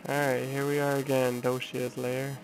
Alright, here we are again, Doshias Lair.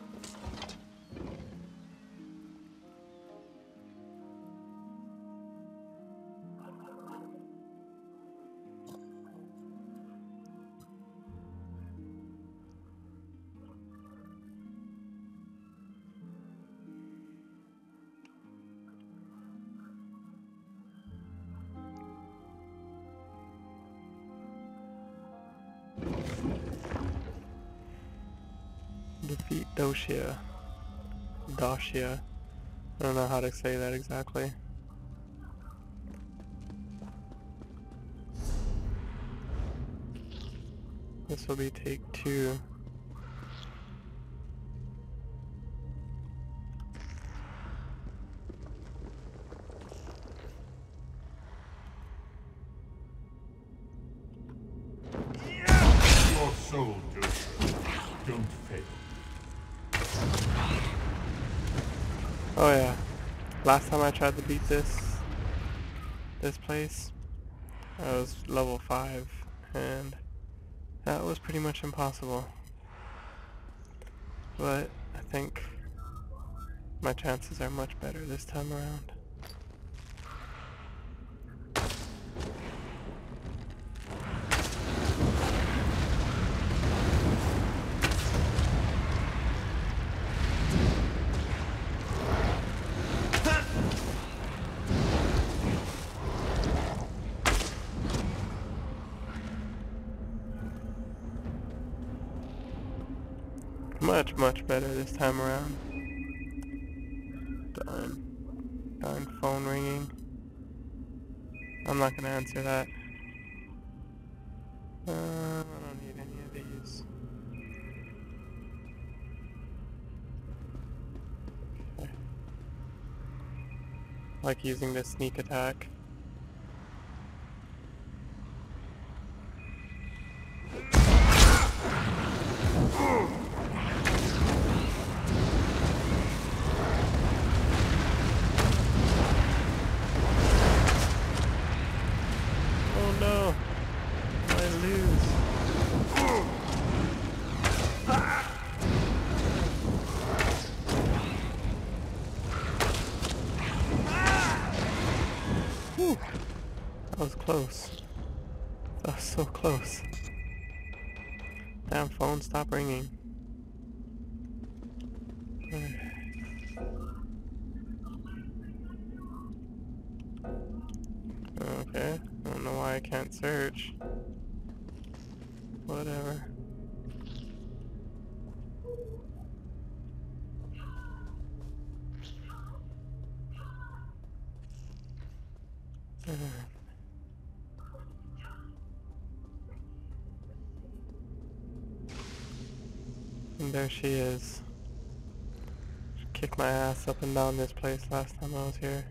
Defeat Doshia. Doshia. I don't know how to say that exactly. This will be take 2. Your soul, Doshia. Don't fail. Oh yeah, last time I tried to beat this place, I was level 5, and that was pretty much impossible. But I think my chances are much better this time around. Much better this time around. Darn phone ringing. I'm not gonna answer that. I don't need any of these. Okay. Like using the sneak attack. No, I lose. Whew. That was close. That was so close. Damn phone, stop ringing. Okay, I don't know why I can't search. Whatever. And there she is. She kicked my ass up and down this place last time I was here.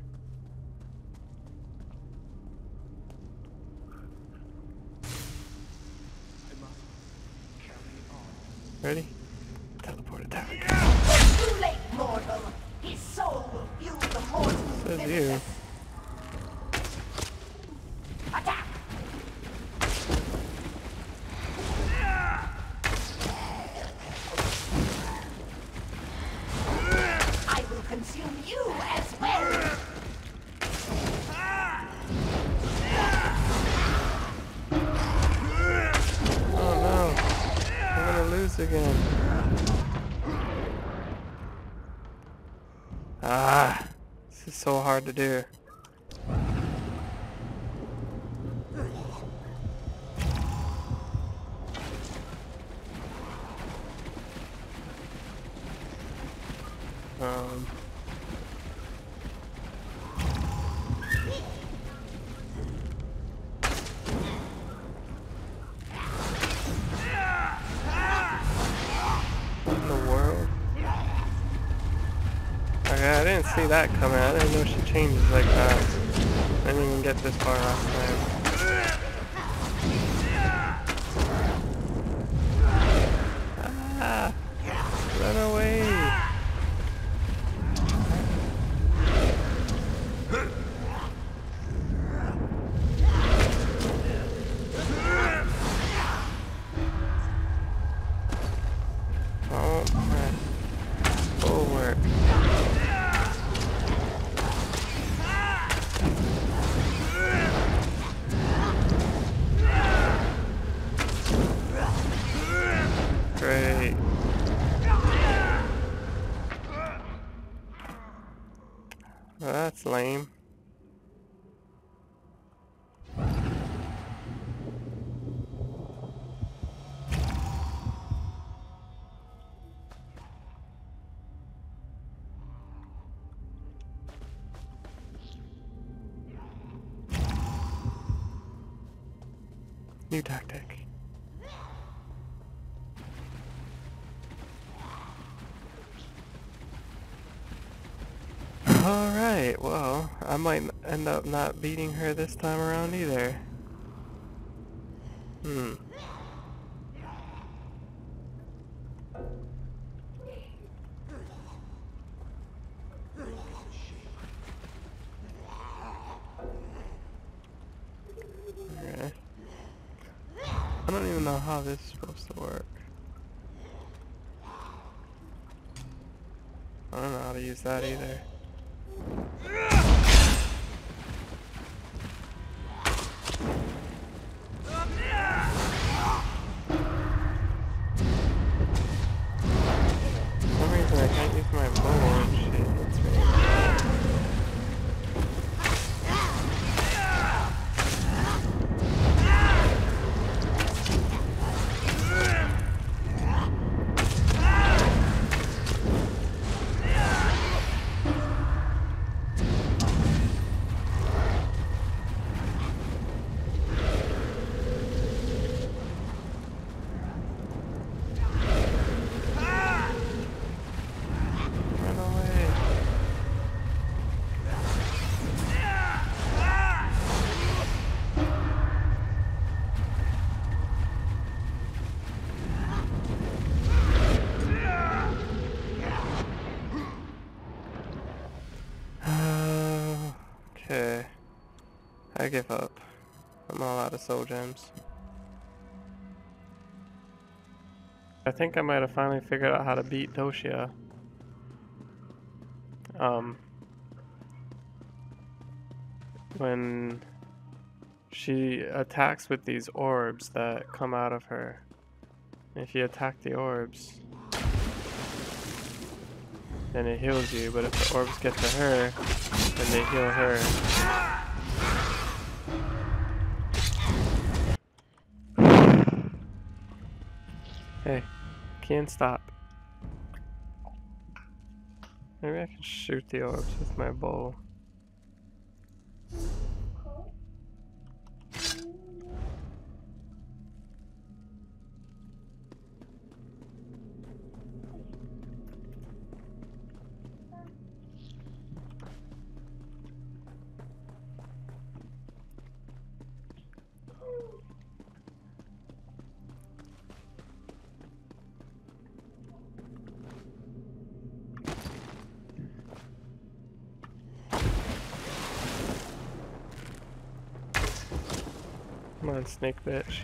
Ready? Teleport attack. Too late, mortal. His soul will fuel the mortal. Says you. Attack! I will consume you as well. Oh no. I'm gonna lose again. Ah, this is so hard to do. What in the world? Okay, I didn't see that coming. I didn't know she changes like that. I didn't even get this far last time. Ah! Run away! That's lame. New tactic. Alright, well, I might end up not beating her this time around either. Okay. I don't even know how this is supposed to work. I don't know how to use that either. For some reason I can't use my bow and shit hits me. Run away. Okay. I give up. I'm all out of soul gems. I think I might have finally figured out how to beat Doshia. When she attacks with these orbs that come out of her. If you attack the orbs, then it heals you, but if the orbs get to her, then they heal her. Hey, can't stop. Maybe I can shoot the orbs with my bow. Come on, snake bitch.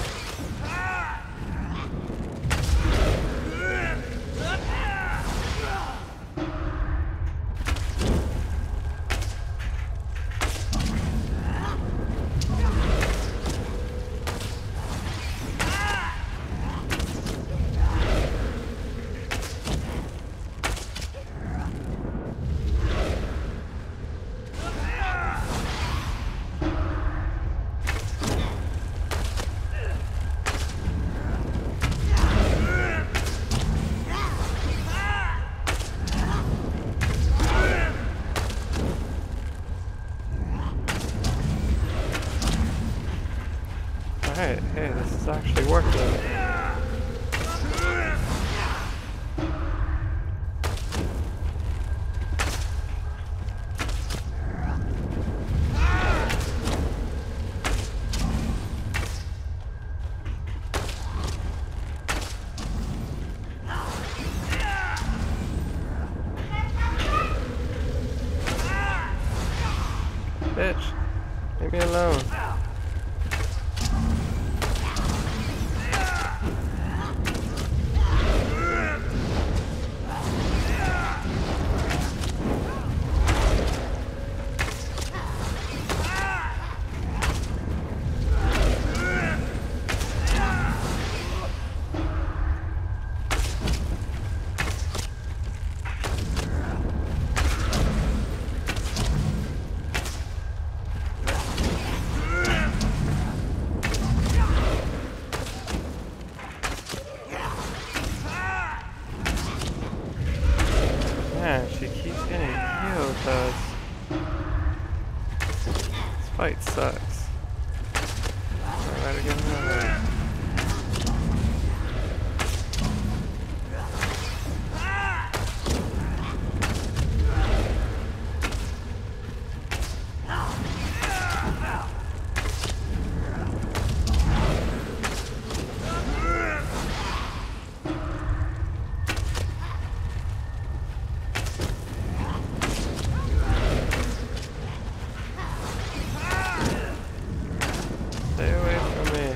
Alright, hey, this is actually working. Bitch, leave me alone. fight sucks. I better get another. Stay away from me.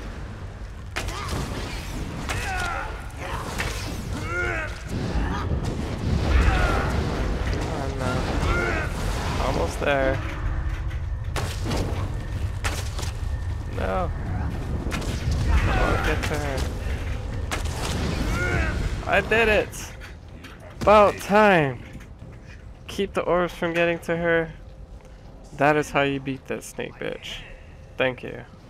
Come on now. Almost there. No. Oh, get to her. I did it! About time! Keep the orbs from getting to her. That is how you beat this snake bitch. Thank you.